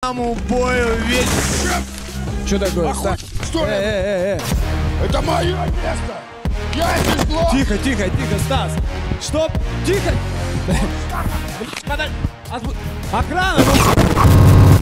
бою весь. Что такое? Что это? Это мое место! Я здесь главный! Тихо, тихо, тихо, Стас! Стоп! Тихо! Охрана!